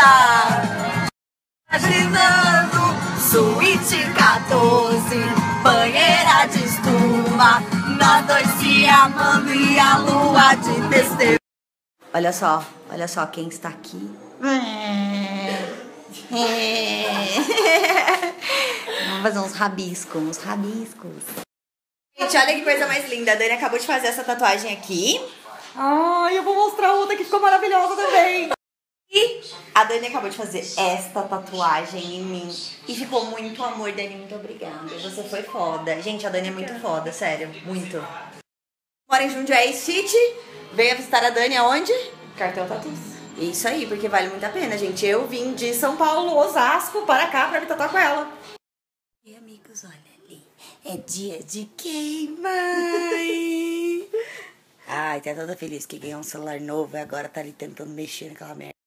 Imaginando suíte 14, banheira de espuma, nós dois se amando e a lua de testemunha. Olha só quem está aqui. Vamos fazer uns rabiscos, Gente, olha que coisa mais linda. A Dani acabou de fazer essa tatuagem aqui. Ai, eu vou mostrar outra que ficou maravilhosa também. E a Dani acabou de fazer esta tatuagem em mim. E ficou muito amor, Dani. Muito obrigada. Você foi foda. Gente, a Dani é muito foda, sério. Muito. Mora em Jundiaí City. Venha visitar a Dani aonde? Cartel Tatus. Isso aí, porque vale muito a pena, gente. Eu vim de São Paulo, Osasco, para cá pra me tatuar com ela. E amigos, olha ali. É dia de quem, mãe? Ai, tá toda feliz que ganhou um celular novo e agora tá ali tentando mexer naquela merda.